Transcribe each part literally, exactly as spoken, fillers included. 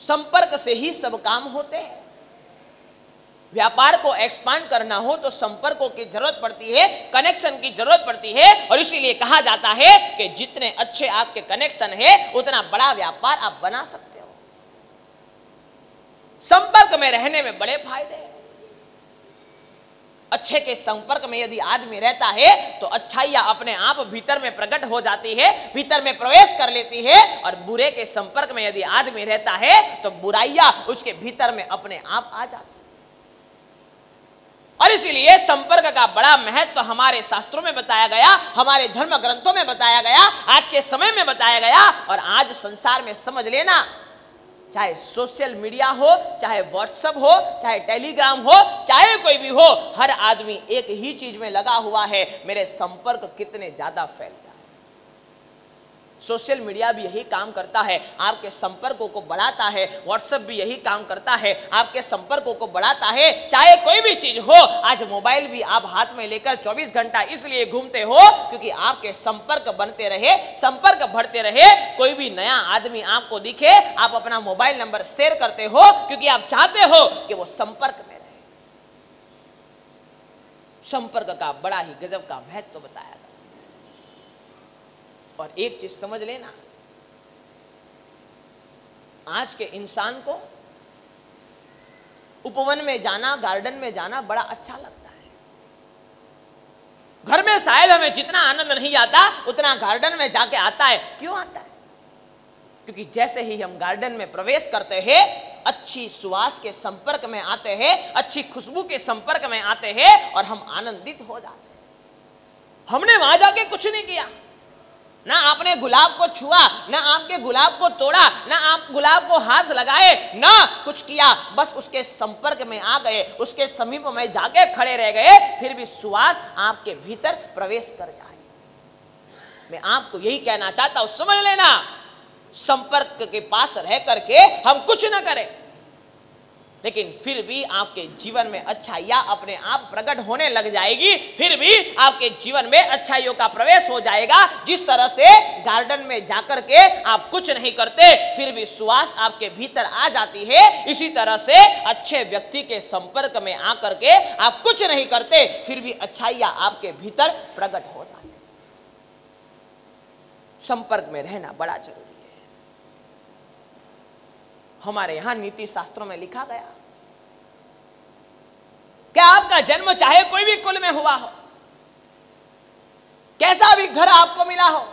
संपर्क से ही सब काम होते हैं। व्यापार को एक्सपांड करना हो तो संपर्कों की जरूरत पड़ती है, कनेक्शन की जरूरत पड़ती है। और इसीलिए कहा जाता है कि जितने अच्छे आपके कनेक्शन है उतना बड़ा व्यापार आप बना सकते हो। संपर्क में रहने में बड़े फायदे हैं। अच्छे के संपर्क में यदि आदमी रहता है तो अच्छाइयां अपने आप भीतर में प्रकट हो जाती है, भीतर में प्रवेश कर लेती है। और बुरे के संपर्क में यदि आदमी रहता है तो बुराइयां उसके भीतर में अपने आप आ जाती है। और इसीलिए संपर्क का बड़ा महत्व हमारे शास्त्रों में बताया गया, हमारे धर्म ग्रंथों में बताया गया, आज के समय में बताया गया। और आज संसार में समझ लेना, चाहे सोशल मीडिया हो, चाहे व्हाट्सएप हो, चाहे टेलीग्राम हो, चाहे कोई भी हो, हर आदमी एक ही चीज में लगा हुआ है, मेरे संपर्क कितने ज्यादा फैलता है। सोशल मीडिया भी यही काम करता है, आपके संपर्कों को बढ़ाता है। व्हाट्सएप भी यही काम करता है, आपके संपर्कों को बढ़ाता है। चाहे कोई भी चीज हो, आज मोबाइल भी आप हाथ में लेकर चौबीस घंटा इसलिए घूमते हो क्योंकि आपके संपर्क बनते रहे, संपर्क बढ़ते रहे। कोई भी नया आदमी आपको दिखे, आप अपना मोबाइल नंबर शेयर करते हो क्योंकि आप चाहते हो कि वो संपर्क में रहे। संपर्क का बड़ा ही गजब का महत्व बताया गया। और एक चीज समझ लेना, आज के इंसान को उपवन में जाना, गार्डन में जाना बड़ा अच्छा लगता है। घर में शायद हमें जितना आनंद नहीं आता उतना गार्डन में जाके आता है। क्यों आता है? क्योंकि जैसे ही हम गार्डन में प्रवेश करते हैं, अच्छी सुवास के संपर्क में आते हैं, अच्छी खुशबू के संपर्क में आते हैं और हम आनंदित हो जाते हैं। हमने वहां जाके कुछ नहीं किया, ना आपने गुलाब को छुआ, ना आपके गुलाब को तोड़ा, ना आप गुलाब को हाथ लगाए, ना कुछ किया, बस उसके संपर्क में आ गए, उसके समीप में जाके खड़े रह गए, फिर भी सुवास आपके भीतर प्रवेश कर जाए। मैं आपको यही कहना चाहता हूं, समझ लेना, संपर्क के पास रह करके हम कुछ ना करें, लेकिन फिर भी आपके जीवन में अच्छाइयां अपने आप प्रकट होने लग जाएगी। फिर भी आपके जीवन में अच्छाइयों का प्रवेश हो जाएगा। जिस तरह से गार्डन में जाकर के आप कुछ नहीं करते, फिर भी सुवास आपके भीतर आ जाती है, इसी तरह से अच्छे व्यक्ति के संपर्क में आकर के आप कुछ नहीं करते, फिर भी अच्छाइयां आपके भीतर प्रकट हो जाती है। संपर्क में रहना बड़ा जरूरी है। हमारे यहां नीति शास्त्रों में लिखा गया, क्या आपका जन्म चाहे कोई भी कुल में हुआ हो, कैसा भी घर आपको मिला हो,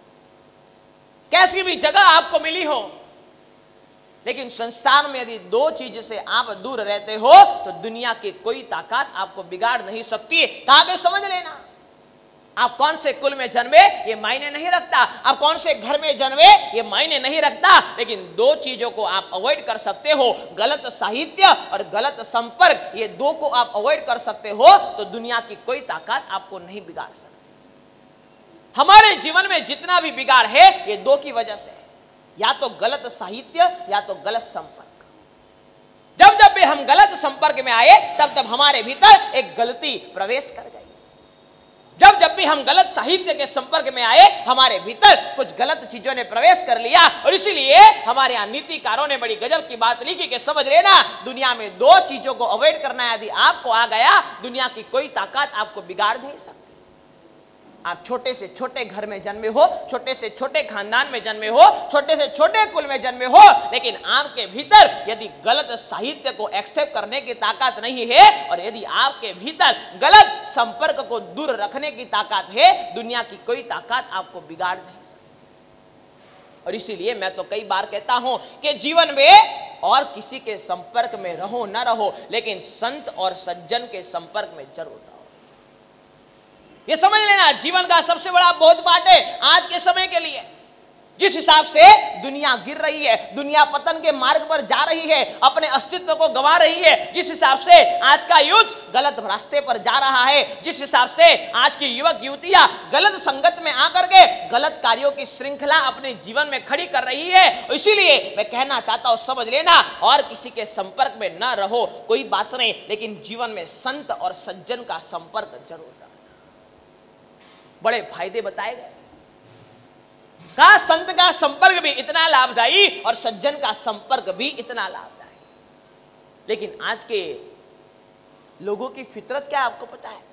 कैसी भी जगह आपको मिली हो, लेकिन संसार में यदि दो चीज से आप दूर रहते हो तो दुनिया की कोई ताकत आपको बिगाड़ नहीं सकती। कहा कि समझ लेना, आप कौन से कुल में जन्मे ये मायने नहीं रखता, आप कौन से घर में जन्मे ये मायने नहीं रखता, लेकिन दो चीजों को आप अवॉइड कर सकते हो, गलत साहित्य और गलत संपर्क। ये दो को आप अवॉइड कर सकते हो तो दुनिया की कोई ताकत आपको नहीं बिगाड़ सकती। हमारे जीवन में जितना भी बिगाड़ है ये दो की वजह से है, या तो गलत साहित्य या तो गलत संपर्क। जब जब भी हम गलत संपर्क में आए तब तब हमारे भीतर एक गलती प्रवेश कर गई। जब जब भी हम गलत साहित्य के संपर्क में आए, हमारे भीतर कुछ गलत चीजों ने प्रवेश कर लिया। और इसीलिए हमारे यहाँ नीतिकारों ने बड़ी गजब की बात लिखी कि समझ लेना, दुनिया में दो चीजों को अवॉइड करना यदि आपको आ गया, दुनिया की कोई ताकत आपको बिगाड़ नहीं सकती। आप छोटे से छोटे घर में जन्मे हो, छोटे से छोटे खानदान में जन्मे हो, छोटे से छोटे कुल में जन्मे हो, लेकिन आपके भीतर यदि गलत साहित्य को एक्सेप्ट करने की ताकत नहीं है और यदि आपके भीतर गलत संपर्क को दूर रखने की ताकत है, दुनिया की कोई ताकत आपको बिगाड़ नहीं सकती। और इसीलिए मैं तो कई बार कहता हूं कि जीवन में और किसी के संपर्क में रहो ना रहो, लेकिन संत और सज्जन के संपर्क में जरूर रहो। ये समझ लेना, जीवन का सबसे बड़ा बहुत बात है आज के समय के लिए। जिस हिसाब से दुनिया गिर रही है, दुनिया पतन के मार्ग पर जा रही है, अपने अस्तित्व को गंवा रही है, जिस हिसाब से आज का यूथ गलत रास्ते पर जा रहा है, जिस हिसाब से आज की युवक युवतियां गलत संगत में आकर के गलत कार्यों की श्रृंखला अपने जीवन में खड़ी कर रही है, इसीलिए मैं कहना चाहता हूं, समझ लेना, और किसी के संपर्क में न रहो कोई बात नहीं, लेकिन जीवन में संत और सज्जन का संपर्क जरूर रखना। बड़े फायदे बताए गए। का संत का संपर्क भी इतना लाभदायी और सज्जन का संपर्क भी इतना लाभदायी। लेकिन आज के लोगों की फितरत क्या आपको पता है?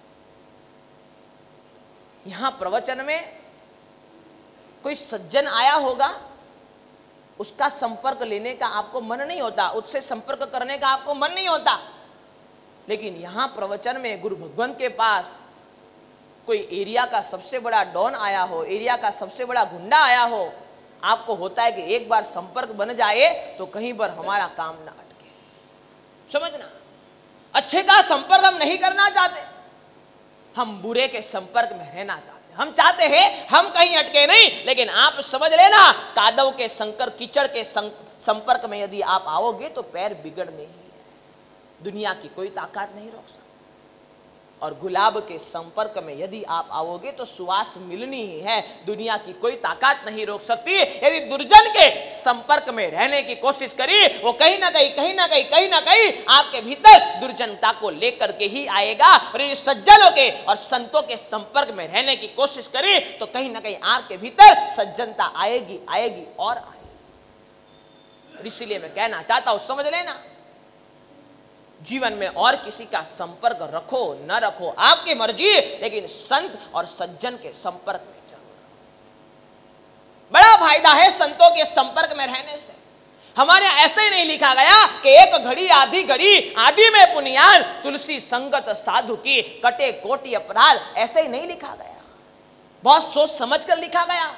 यहां प्रवचन में कोई सज्जन आया होगा, उसका संपर्क लेने का आपको मन नहीं होता, उससे संपर्क करने का आपको मन नहीं होता। लेकिन यहां प्रवचन में गुरु भगवान के पास कोई एरिया का सबसे बड़ा डॉन आया हो, एरिया का सबसे बड़ा गुंडा आया हो, आपको होता है कि एक बार संपर्क बन जाए तो कहीं पर हमारा काम ना अटके। समझना, अच्छे का संपर्क हम नहीं करना चाहते, हम बुरे के संपर्क में रहना चाहते। हम चाहते हैं हम कहीं अटके नहीं, लेकिन आप समझ लेना, कादव के संकर कीचड़ के संपर्क में यदि आप आओगे तो पैर बिगड़ने ही है। दुनिया की कोई ताकत नहीं रोक सकती। और गुलाब के संपर्क में यदि आप आओगे तो सुवास मिलनी ही है, दुनिया की कोई ताकत नहीं रोक सकती। यदि दुर्जन के संपर्क में रहने की कोशिश करी, वो कहीं ना कहीं कहीं ना कहीं कहीं ना कहीं आपके भीतर दुर्जनता को लेकर के ही आएगा। और यदि सज्जनों के और संतों के संपर्क में रहने की कोशिश करी तो कहीं ना कहीं आपके भीतर सज्जनता आएगी आएगी और आएगी। इसलिए मैं कहना चाहता हूं, समझ लेना, जीवन में और किसी का संपर्क रखो न रखो आपकी मर्जी, लेकिन संत और सज्जन के संपर्क में जरूर रहो। बड़ा फायदा है संतों के संपर्क में रहने से। हमारे ऐसे ही नहीं लिखा गया कि एक घड़ी आधी घड़ी आदि में पुनियान, तुलसी संगत साधु की कटे कोटि अपराध, ऐसे ही नहीं लिखा गया, बहुत सोच समझ कर लिखा गया।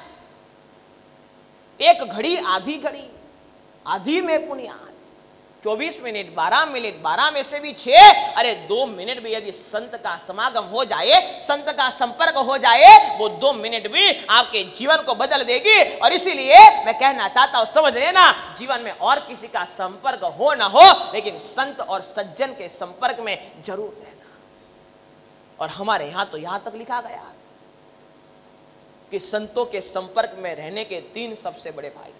एक घड़ी आधी घड़ी आधी में पुनियान, चौबीस मिनट बारह मिनट बारह में से भी छह, अरे दो मिनट भी यदि संत का समागम हो जाए, संत का संपर्क हो जाए, वो दो मिनट भी आपके जीवन को बदल देगी। और इसीलिए मैं कहना चाहता हूं, समझ लेना, जीवन में और किसी का संपर्क हो ना हो, लेकिन संत और सज्जन के संपर्क में जरूर रहना। और हमारे यहां तो यहां तक लिखा गया कि संतों के संपर्क में रहने के तीन सबसे बड़े फायदे।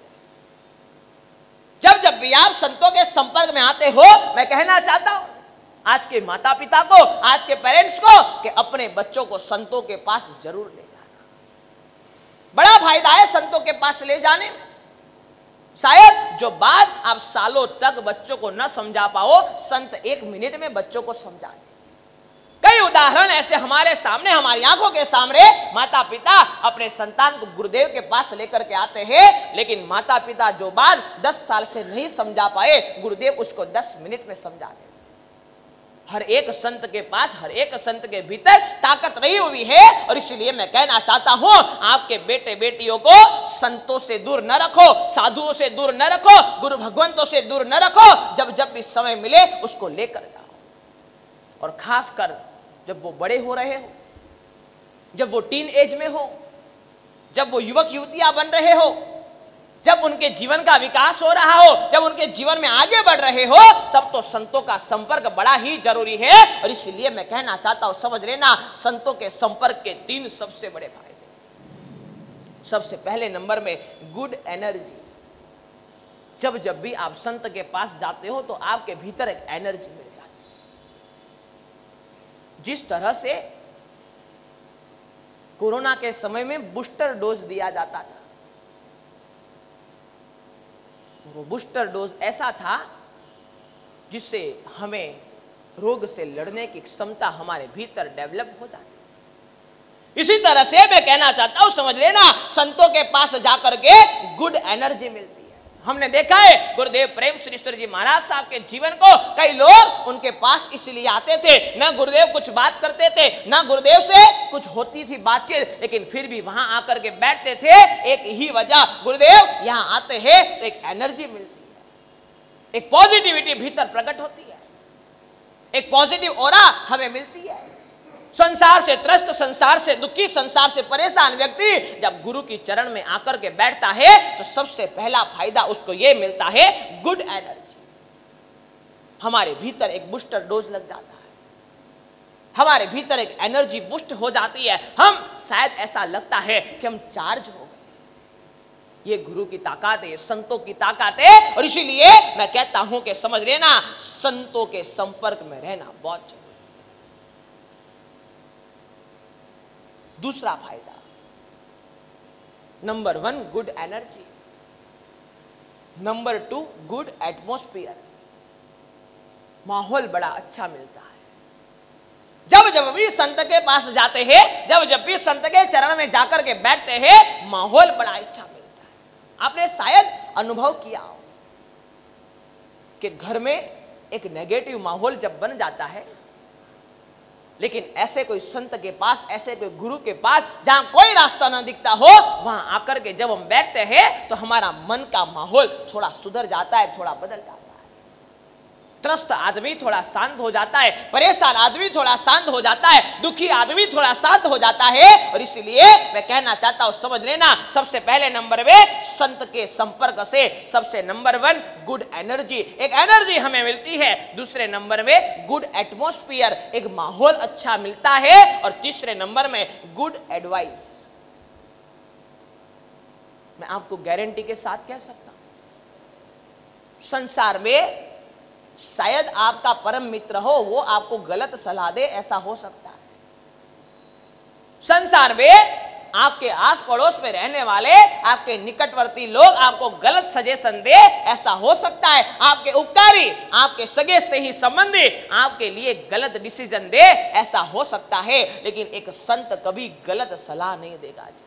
जब जब भी आप संतों के संपर्क में आते हो, मैं कहना चाहता हूं आज के माता पिता को, आज के पेरेंट्स को, कि अपने बच्चों को संतों के पास जरूर ले जाना। बड़ा फायदा है संतों के पास ले जाने में। शायद जो बात आप सालों तक बच्चों को न समझा पाओ, संत एक मिनट में बच्चों को समझा देंगे। कई उदाहरण ऐसे हमारे सामने, हमारी आंखों के सामने, माता पिता अपने संतान को गुरुदेव के पास लेकर के आते हैं, लेकिन माता पिता जो बात दस साल से नहीं समझा पाए, गुरुदेव उसको दस मिनट में समझा देते। हर एक संत के पास, हर एक संत के भीतर ताकत रही हुई है। और इसलिए मैं कहना चाहता हूं, आपके बेटे बेटियों को संतों से दूर न रखो, साधुओं से दूर न रखो, गुरु भगवंतों से दूर न रखो। जब जब भी समय मिले उसको लेकर जाओ। और खासकर जब वो बड़े हो रहे हो, जब वो टीन एज में हो, जब वो युवक युवतियां बन रहे हो, जब उनके जीवन का विकास हो रहा हो, जब उनके जीवन में आगे बढ़ रहे हो, तब तो संतों का संपर्क बड़ा ही जरूरी है। और इसलिए मैं कहना चाहता हूं, समझ लेना, संतों के संपर्क के तीन सबसे बड़े फायदे। सबसे पहले नंबर में गुड एनर्जी। जब जब भी आप संत के पास जाते हो तो आपके भीतर एक एनर्जी मिल जाती है। जिस तरह से कोरोना के समय में बूस्टर डोज दिया जाता था, वो बूस्टर डोज ऐसा था जिससे हमें रोग से लड़ने की क्षमता हमारे भीतर डेवलप हो जाती थी। इसी तरह से मैं कहना चाहता हूं, समझ लेना, संतों के पास जाकर के गुड एनर्जी मिलती है। हमने देखा है गुरुदेव प्रेम श्रीश्वर जी महाराज साहब के जीवन को, कई लोग उनके पास इसलिए आते थे, ना गुरुदेव कुछ बात करते थे, ना गुरुदेव से कुछ होती थी बातचीत, लेकिन फिर भी वहां आकर के बैठते थे। एक ही वजह, गुरुदेव यहां आते हैं तो एक एनर्जी मिलती है, एक पॉजिटिविटी भीतर प्रकट होती है, एक पॉजिटिव ऑरा हमें मिलती है। संसार से त्रस्त, संसार से दुखी, संसार से परेशान व्यक्ति जब गुरु की चरण में आकर के बैठता है तो सबसे पहला फायदा उसको यह मिलता है, गुड एनर्जी। हमारे भीतर एक बूस्टर डोज लग जाता है, हमारे भीतर एक एनर्जी बूस्ट हो जाती है। हम शायद ऐसा लगता है कि हम चार्ज हो गए। ये गुरु की ताकत है, संतों की ताकत है। और इसीलिए मैं कहता हूं कि समझ लेना, संतों के संपर्क में रहना बहुत जरूरी है। दूसरा फायदा, number one, good energy. Number two, good atmosphere, माहौल बड़ा अच्छा मिलता है। जब जब भी संत के पास जाते हैं, जब जब भी संत के चरण में जाकर के बैठते हैं, माहौल बड़ा अच्छा मिलता है। आपने शायद अनुभव किया हो कि घर में एक नेगेटिव माहौल जब बन जाता है, लेकिन ऐसे कोई संत के पास, ऐसे कोई गुरु के पास जहां कोई रास्ता ना दिखता हो, वहां आकर के जब हम बैठते हैं तो हमारा मन का माहौल थोड़ा सुधर जाता है, थोड़ा बदल जाता है। त्रस्त आदमी थोड़ा शांत हो जाता है, परेशान आदमी थोड़ा शांत हो जाता है, दुखी आदमी थोड़ा शांत हो जाता है। और इसलिए मैं कहना चाहता हूं, समझ लेना, सबसे पहले नंबर में संत के संपर्क से सबसे नंबर वन, गुड एनर्जी, एक एनर्जी हमें मिलती है। दूसरे नंबर में गुड एटमॉस्फेयर, एक माहौल अच्छा मिलता है। और तीसरे नंबर में गुड एडवाइस। मैं आपको गारंटी के साथ कह सकता हूं, संसार में शायद आपका परम मित्र हो, वो आपको गलत सलाह दे, ऐसा हो सकता है। संसार में आपके आस पड़ोस में रहने वाले, आपके निकटवर्ती लोग आपको गलत सजेशन दे, ऐसा हो सकता है। आपके उपकारी, आपके सगे स्नेही संबंधी आपके लिए गलत डिसीजन दे, ऐसा हो सकता है। लेकिन एक संत कभी गलत सलाह नहीं देगा जीवन।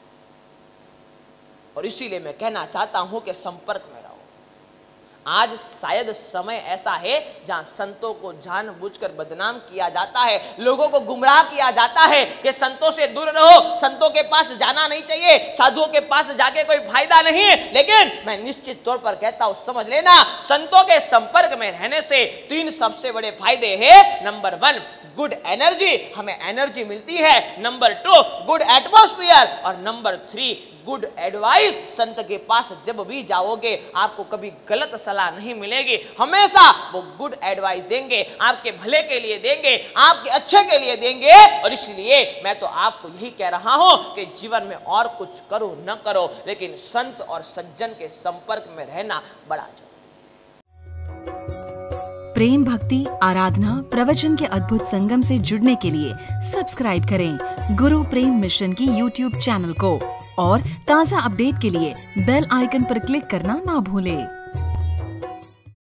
और इसीलिए मैं कहना चाहता हूं कि संपर्क में रहो। आज शायद समय ऐसा है जहां संतों को जानबूझकर बदनाम किया जाता है, लोगों को गुमराह किया जाता है कि संतों से दूर रहो, संतों के पास जाना नहीं चाहिए, साधुओं के पास जाके कोई फायदा नहीं है। लेकिन मैं निश्चित तौर पर कहता हूं, समझ लेना, संतों के संपर्क में रहने से तीन सबसे बड़े फायदे हैं। नंबर वन, गुड एनर्जी, हमें एनर्जी मिलती है। Number two, good atmosphere. और नंबर थ्री, गुड एडवाइस। संत के पास जब भी जाओगे आपको कभी गलत सलाह नहीं मिलेगी, हमेशा वो गुड एडवाइस देंगे, आपके भले के लिए देंगे, आपके अच्छे के लिए देंगे। और इसलिए मैं तो आपको यही कह रहा हूं कि जीवन में और कुछ करो न करो, लेकिन संत और सज्जन के संपर्क में रहना बड़ा जरूरी है। प्रेम, भक्ति, आराधना, प्रवचन के अद्भुत संगम से जुड़ने के लिए सब्सक्राइब करें गुरु प्रेम मिशन की यूट्यूब चैनल को और ताज़ा अपडेट के लिए बेल आइकन पर क्लिक करना ना भूलें।